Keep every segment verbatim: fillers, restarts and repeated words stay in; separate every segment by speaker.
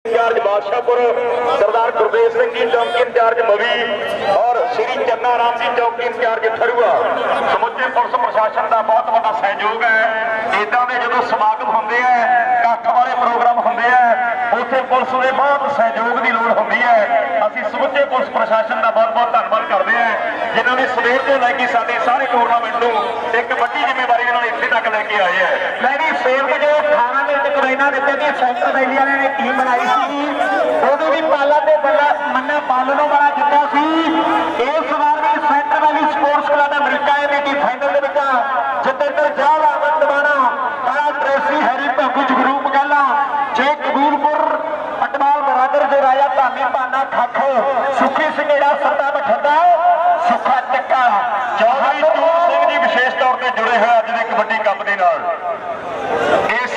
Speaker 1: In charge Badshahpur Sardar Gurdev Singh ji चौकी incharge मवी और श्री चन्ना राम जी चौकी इंचार्ज ठरुआ समुचे पुलिस प्रशासन का बहुत बड़ा सहयोग है। इदा के जो समागम होंगे है कख वाले प्रोग्राम होंगे है उत्थे पुलिस के बहुत सहयोग की लोड़ होती है। असीं समुचे पुलिस प्रशासन का बहुत बहुत धन्यवाद करते हैं जिन्होंने सवेर को लैके साडे सारे टूरनामेंट को एक वड्डी जिम्मेवारी इत्थे तक लैके आए हैं।
Speaker 2: मैं सेव जो अठारह में कबैना दिते कि सेंटर वैली वाले ने टीम बनाई सी उदों भी पाला ते बड़ा मन्ना पालनों बड़ा जिता सी। इस बार भी centre valley sports club America की टीम फाइनल के विच जतेंद्र जाल आमद दवाना काला ट्रेसी हैरी भगू जगरूप गहला जे कबूलपुर अटवाल बरादर जो राजा धामी पाना खख सुखी संघेड़ा सत्ता बठदा सुखा टिक्का
Speaker 1: चौधरी टूर सिंह जी विशेष तौर पर जुड़े हुए अज के कबड्डी कप के नाल। इस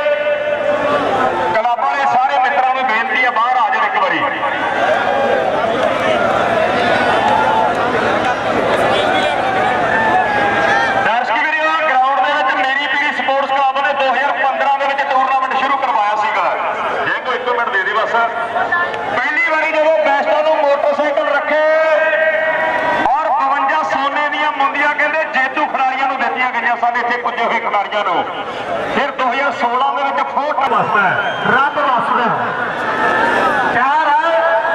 Speaker 1: क्लबां ने सारे मित्रों को बेनती है बाहर आ जाए एक बारी। दर्शक वीरो ग्राउंड के मेरी पीढ़ी स्पोर्ट्स क्लब ने दो हज़ार पंद्रह के टूरनामेंट शुरू करवाया सीगा। ये कोई एक मिनट दे दी बस। पहली बारी जो बेस्टां नूं मोटरसाइकिल रखे और बवंजा सोने दी मुंदियां कहते जेतू खिडारियों को दित्तियां गईयां सन इत्थे पुजे हुए खिडारियों को। फिर दो हज़ार सोलह में फोर्ट वसदा रब वसदा प्यार है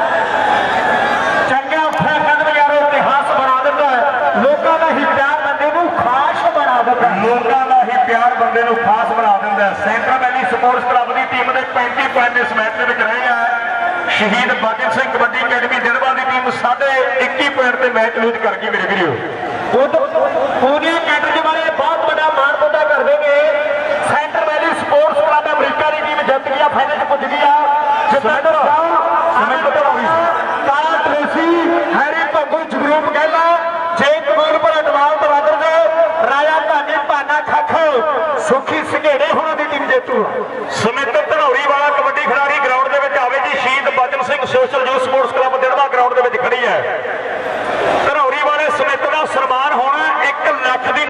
Speaker 1: चंगा उठा कदम यार इतिहास बना दिता है। लोगों का ही प्यार बंदे को खास बना दिता है। लोगों का ही प्यार बंदे को खास बना दिता है। सेंट्रल वैली स्पोर्ट्स क्लब की टीम ने पैंती पॉइंट इस मैच में रहे हैं। शहीद भगत सिंह कबड्डी अकेडमी दिनवा की टीम साढ़े इक्की पॉइंट से मैच लूज कर गई। मेरे वीडियो पूरी कैटेगरी वाले बहुत बड़ा मान पता कर देंगे। Central valley sports club America की टीम जीत गया फाइनल पुज गया। काला ट्रेसी हैरी भगू जगरूप गहला जे कबूलपुर अटवाल बरादर दे राजा धामी पाना खख सुखी संघेड़े होना की टीम जेतू। सुमित धनौरी वाला कबड्डी खिडारी ग्राउंड के आवे जी। Shaheed Bachan Singh social youth sports club